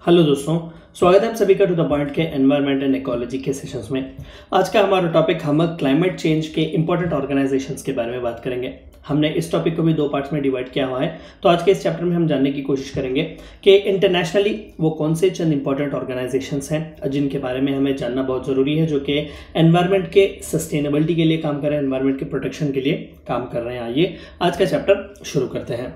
Hello दोस्तों, स्वागत है आप सभी का टू द पॉइंट के एनवायरनमेंट एंड इकोलॉजी के सेशंस में। आज का हमारा टॉपिक हम क्लाइमेट चेंज के इंपॉर्टेंट ऑर्गेनाइजेशंस के बारे में बात करेंगे। हमने इस टॉपिक को भी दो पार्ट्स में डिवाइड किया हुआ है। तो आज के इस चैप्टर में हम जानने की कोशिश करेंगे कि इंटरनेशनली वो कौन से चंद इंपॉर्टेंट ऑर्गेनाइजेशंस हैं जिनके बारे में हमें जानना बहुत ज़रूरी है, जो कि एनवायरनमेंट के सस्टेनेबिलिटी के लिए काम कर रहे हैं, एनवायरनमेंट के प्रोटेक्शन के लिए काम कर रहे हैं। आइए आज का चैप्टर शुरू करते हैं।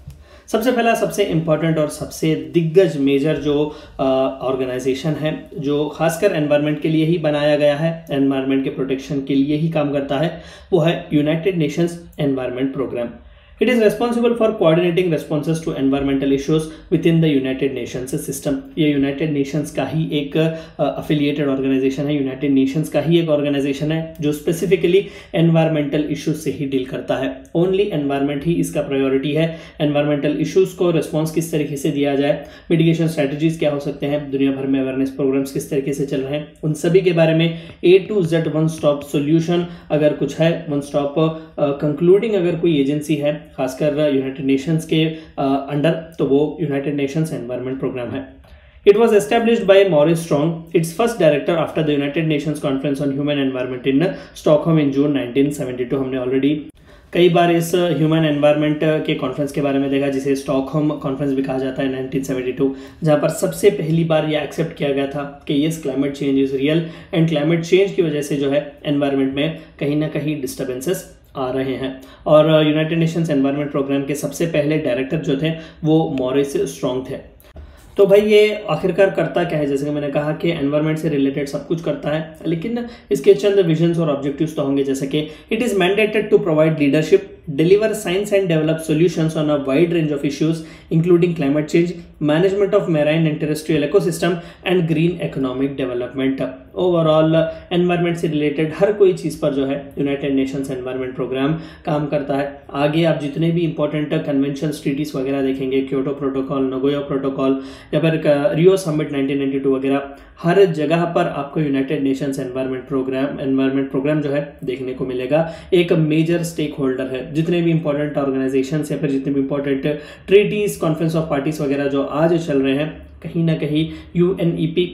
सबसे पहला, सबसे इम्पॉर्टेंट और सबसे दिग्गज मेजर जो ऑर्गेनाइजेशन है जो खासकर एनवायरनमेंट के लिए ही बनाया गया है, एनवायरनमेंट के प्रोटेक्शन के लिए ही काम करता है, वो है United Nations environment programme. It is responsible for coordinating responses to environmental issues within the United Nations system. ये यूनाइटेड नेशंस का ही एक अफिलिएटेड ऑर्गेनाइजेशन है, यूनाइटेड नेशंस का ही एक ऑर्गेनाइजेशन है जो स्पेसिफिकली एनवायरमेंटल इश्यूज से ही डील करता है। ओनली एनवायरमेंट ही इसका प्रायोरिटी है। एनवायरमेंटल इश्यूज को रिस्पॉन्स किस तरीके से दिया जाए, मिटिगेशन स्ट्रैटेजीज क्या हो सकते हैं, दुनिया भर में अवेयरनेस प्रोग्राम्स किस तरीके से चल रहे हैं, उन सभी के बारे में A to Z one stop solution अगर कुछ है, वन स्टॉप कंक्लूडिंग अगर कोई एजेंसी है खासकर यूनाइटेड नेशंस के अंडर, तो वो यूनाइटेड नेशंस एनवायरनमेंट प्रोग्राम है। It was established by Maurice Strong, its first director after the United Nations Conference on Human Environment in Stockholm in June 1972। हमने already कई बार इस ह्यूमन एनवायरनमेंट के conference के बारे में देखा, जिसे स्टॉकहोम कॉन्फ्रेंस भी कहा जाता है, 1972, जहां पर सबसे पहली बार यह एक्सेप्ट किया गया था कि yes, climate change is real and climate change की वजह से जो है एनवायरनमेंट में कहीं ना कहीं डिस्टर्बेंसेस आ रहे हैं। और यूनाइटेड नेशंस एनवायरनमेंट प्रोग्राम के सबसे पहले डायरेक्टर जो थे वो मॉरिस स्ट्रॉन्ग थे। तो भाई ये आखिरकार करता क्या है? जैसे कि मैंने कहा कि एनवायरनमेंट से रिलेटेड सब कुछ करता है, लेकिन इसके चंद विजन्स और ऑब्जेक्टिव्स तो होंगे, जैसे कि it is mandated to provide leadership, deliver science and develop solutions on a wide range of issues including climate change, management of marine and terrestrial ecosystem and green economic development। Overall environment से related हर कोई चीज़ पर जो है United Nations environment programme काम करता है। आगे आप जितने भी इंपॉर्टेंट कन्वेंशन ट्रीटीज वगैरह देखेंगे, क्योटो प्रोटोकॉल, नगोया प्रोटोकॉल या फिर रियो समिट 1992 वगैरह, हर जगह पर आपको यूनाइटेड नेशंस एनवायरनमेंट प्रोग्राम जो है देखने को मिलेगा। एक मेजर स्टेक होल्डर है। जितने भी इंपॉर्टेंट ऑर्गेनाइजेशंस या फिर जितने भी important treaties, conference of parties वगैरह जो आज चल रहे हैं, कहीं ना कहीं UNEP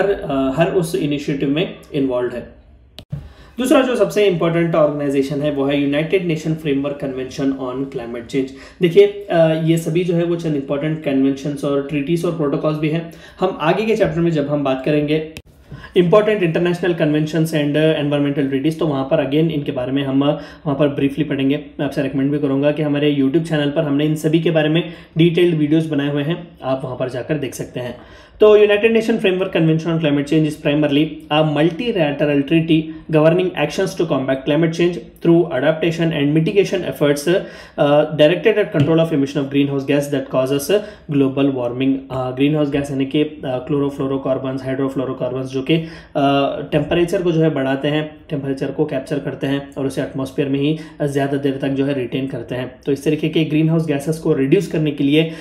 हर उस इनिशिएटिव में इन्वॉल्व है। दूसरा जो सबसे इंपॉर्टेंट ऑर्गेनाइजेशन है वो है United Nation framework convention on climate change. देखिए ये सभी जो है वो चंद इंपॉर्टेंट कन्वेंशंस और ट्रीटीज और प्रोटोकॉल्स भी हैं। हम आगे के चैप्टर में जब हम बात करेंगे important international conventions and environmental treaties, तो वहाँ पर अगेन इनके बारे में हम वहाँ पर ब्रीफली पढ़ेंगे। मैं आपसे रिकमेंड भी करूँगा कि हमारे यूट्यूब चैनल पर हमने इन सभी के बारे में डिटेल्ड वीडियोस बनाए हुए हैं, आप वहाँ पर जाकर देख सकते हैं। तो United Nation framework convention on climate change is primarily a multilateral treaty governing actions to combat climate change through adaptation and mitigation efforts directed at control of emission of greenhouse gas that causes global warming. Greenhouse gas यानी कि chlorofluorocarbons, हाइड्रोफ्लोरोकार्बन्स, जो कि temperature को जो है बढ़ाते हैं, temperature को कैप्चर करते हैं और उसे एटमॉस्फेयर में ही ज़्यादा देर तक जो है रिटेन करते हैं। तो इस तरीके के ग्रीन हाउस गैसेस को रिड्यूस करने के लिए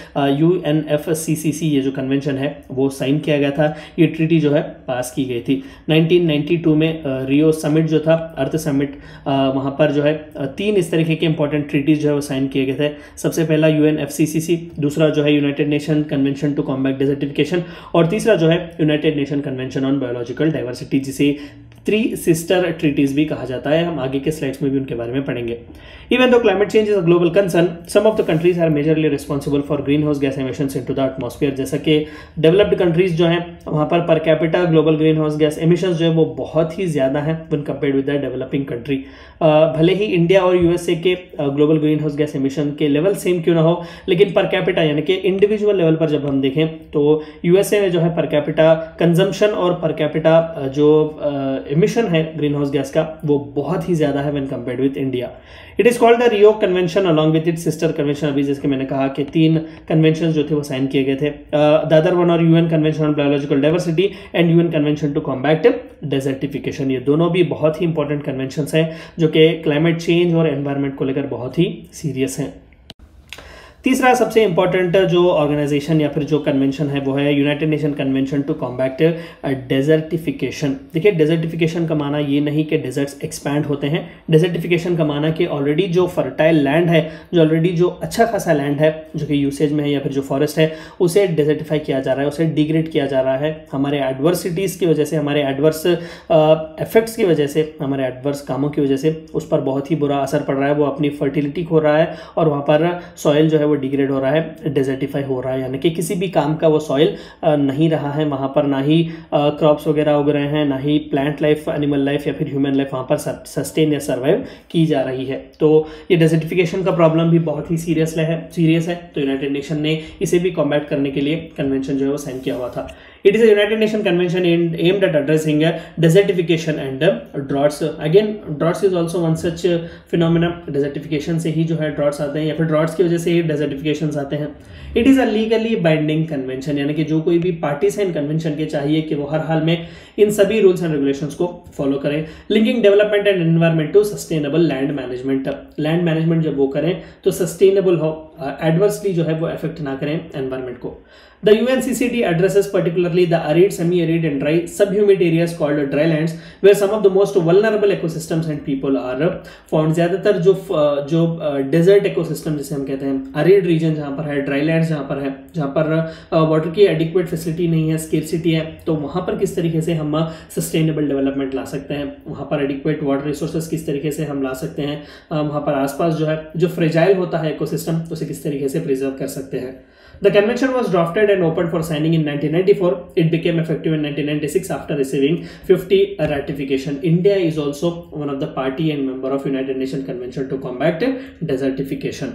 UNFCCC ये जो कन्वेंशन है वो साइन किया गया था। ये ट्रीटी जो है पास की गई थी 1992 में। रियो समिट जो था, अर्थ समिट, वहाँ पर जो है 3 इस तरीके के इंपॉर्टेंट ट्रीटीज जो है वो साइन किए गए थे। सबसे पहला UNFCCC, दूसरा जो है United nation convention to combat desertification, और तीसरा जो है United nation convention on biological diversity, जिसे 3 सिस्टर ट्रीटीज भी कहा जाता है। हम आगे के स्लाइड्स में भी उनके बारे में पढ़ेंगे। Even though climate change is a global concern, some of the countries are majorly responsible for greenhouse gas emissions into the atmosphere। जैसा कि डेवलप्ड कंट्रीज जो हैं वहाँ पर per capita global greenhouse gas emissions जो है वो बहुत ही ज़्यादा हैं when compared with the developing country। भले ही इंडिया और USA के global greenhouse gas emission के लेवल सेम क्यों ना हो, लेकिन पर कैपिटा यानी कि इंडिविजुअल लेवल पर जब हम देखें तो USA में जो है पर कैपिटा कंजम्पशन और पर कैपिटा जो एमिशन है ग्रीन हाउस गैस का वो बहुत ही ज़्यादा है when compared with India. It is called the Rio convention along with its sister convention. अभी जैसे मैंने कहा कि 3 कन्वेंशन जो थे वो साइन किए गए थे। द अदर वन और UN convention on biological diversity and UN convention to combat desertification. ये दोनों भी बहुत ही इंपॉर्टेंट कन्वेंशंस हैं जो कि क्लाइमेट चेंज और एनवायरनमेंट को लेकर बहुत ही सीरियस हैं। तीसरा सबसे इंपॉर्टेंट जो ऑर्गेनाइजेशन या फिर जो कन्वेंशन है वो है United nation convention to combat desertification. देखिए, डेजर्टिफिकेशन का माना ये नहीं कि डेजर्ट्स एक्सपैंड होते हैं। डेजर्टिफिकेशन का माना कि ऑलरेडी जो फर्टाइल लैंड है, जो ऑलरेडी जो अच्छा खासा लैंड है जो कि यूसेज में है या फिर जो फॉरेस्ट है, उसे डेजर्टिफाई किया जा रहा है, उसे डिग्रेड किया जा रहा है। हमारे एडवर्सिटीज़ की वजह से, हमारे एडवर्स इफेक्ट्स की वजह से, हमारे एडवर्स कामों की वजह से उस पर बहुत ही बुरा असर पड़ रहा है। वो अपनी फर्टिलिटी खो रहा है और वहाँ पर सॉइल जो है वो डिग्रेड हो रहा है, डेजर्टिफाई हो रहा है, यानी कि किसी भी काम का वो सॉइल नहीं रहा है। वहाँ पर ना ही क्रॉप्स वगैरह उग रहे हैं, ना ही प्लांट लाइफ, एनिमल लाइफ या फिर ह्यूमन लाइफ वहाँ पर सस्टेन या सर्वाइव की जा रही है। तो ये डेजर्टिफिकेशन का प्रॉब्लम भी बहुत ही सीरियस है। तो यूनाइटेड नेशन ने इसे भी कॉम्बैट करने के लिए कन्वेंशन जो है वो साइन किया हुआ था। It is a United Nations convention aimed at addressing desertification and droughts. Again, droughts is also one such phenomena. Desertification से ही जो है droughts आते हैं या फिर droughts की वजह से ही desertifications आते हैं। It is a legally binding convention, यानी कि जो कोई भी पार्टीज है इन कन्वेंशन के चाहिए कि वो हर हाल में इन सभी रूल्स एंड रेगुलेशंस को फॉलो करें। Linking development and environment to sustainable land management. Land management जब वो करें तो सस्टेनेबल हो, एडवर्सली जो है वो अफेक्ट ना करें एनवायरमेंट को। The UNCCD addresses particularly the arid, semi-arid and dry subhumid areas called drylands where some of the most vulnerable ecosystems and people are found। ज़्यादातर जो डेजर्ट इकोसिस्टम जिसे हम कहते हैं, अरिड रीजन जहाँ पर है, ड्राईलैंड्स जहाँ पर है, जहाँ पर वाटर की एडिक्वेट फैसिलिटी नहीं है, स्केर्सिटी है, तो वहाँ पर किस तरीके से हम सस्टेनेबल डेवलपमेंट ला सकते हैं, वहाँ पर एडिक्वेट वाटर रिसोर्सेज किस तरीके से हम ला सकते हैं, वहाँ पर आसपास जो है जो फ्रेजाइल होता है इकोसिस्टम उसे किस तरीके से प्रिजर्व कर सकते हैं। The convention was drafted and opened for signing in 1994. It became effective in 1996 after receiving 50 ratification. India is also one of the party and member of United Nations Convention to combat desertification.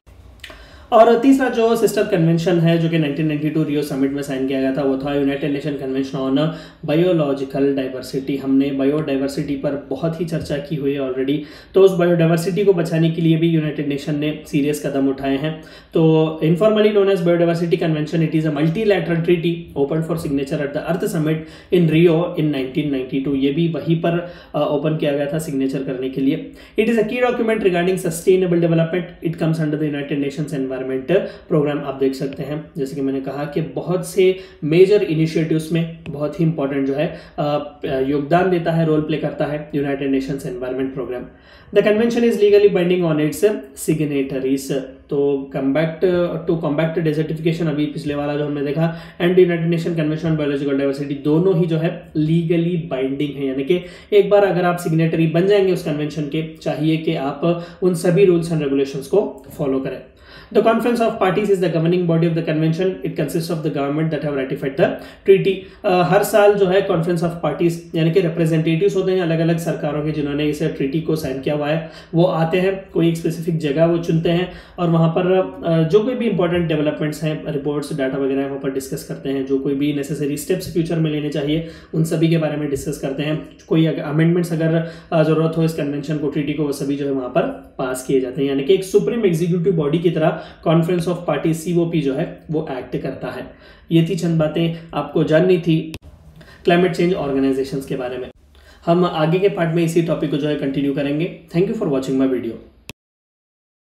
और तीसरा जो sister convention है जो कि 1992 Rio summit में sign किया गया था वो था united nation convention on biological diversity. हमने बायोडाइवर्सिटी पर बहुत ही चर्चा की हुई है ऑलरेडी, तो उस बायोडाइवर्सिटी को बचाने के लिए भी यूनाइटेड नेशन ने सीरियस कदम उठाए हैं। तो informally known as biodiversity convention, it is a multilateral treaty open for signature at the earth summit in Rio in 1992। ये भी वहीं पर ओपन किया गया था सिग्नेचर करने के लिए। It is a key document regarding sustainable development. It comes under the United Nations environment programme. आप देख सकते हैं जैसे कि मैंने कहा कि बहुत से मेजर इनिशिएटिव्स में बहुत ही इंपॉर्टेंट जो है योगदान देता है, रोल प्ले करता है United Nations environment programme. The convention is legally binding on its signatories. तो कॉम्बैक्ट डेजर्टिफिकेशन अभी पिछले वाला जो हमने देखा, and united nation convention on biological diversity, दोनों ही जो है लीगली बाइंडिंग है, यानी कि एक बार अगर आप सिग्नेटरी बन जाएंगे उस कन्वेंशन के, चाहिए कि आप उन सभी रूल्स एंड रेगुलेशंस को फॉलो करें। The Conference of Parties is the governing body of the convention. It consists of the government that have ratified the treaty. हर साल जो है कॉन्फ्रेंस ऑफ पार्टीज यानी कि रिप्रेजेंटेटिव्स होते हैं अलग अलग सरकारों के जिन्होंने इसे ट्रीटी को साइन किया हुआ है, वो आते हैं, कोई एक स्पेसिफिक जगह वो चुनते हैं और वहाँ पर जो कोई भी इंपॉर्टेंट डेवलपमेंट्स हैं, रिपोर्ट्स, डाटा वगैरह वहाँ पर डिस्कस करते हैं। जो कोई भी नेसेसरी स्टेप्स फ्यूचर में लेने चाहिए उन सभी के बारे में डिस्कस करते हैं। कोई अमेंडमेंट्स अगर जरूरत हो इस कन्वेंशन को, ट्रीटी को, वो सभी जो है वहाँ पर पास किए जाते हैं, यानी कि एक सुप्रीम एग्जीक्यूटिव बॉडी की तरह कॉन्फ्रेंस ऑफ पार्टी सीओपी जो है वो एक्ट करता है। ये थी चंद बातें आपको जाननी थी क्लाइमेट चेंज ऑर्गेनाइजेशंस के बारे में। हम आगे के पार्ट में इसी टॉपिक को जो है कंटिन्यू करेंगे। Thank you for watching my video.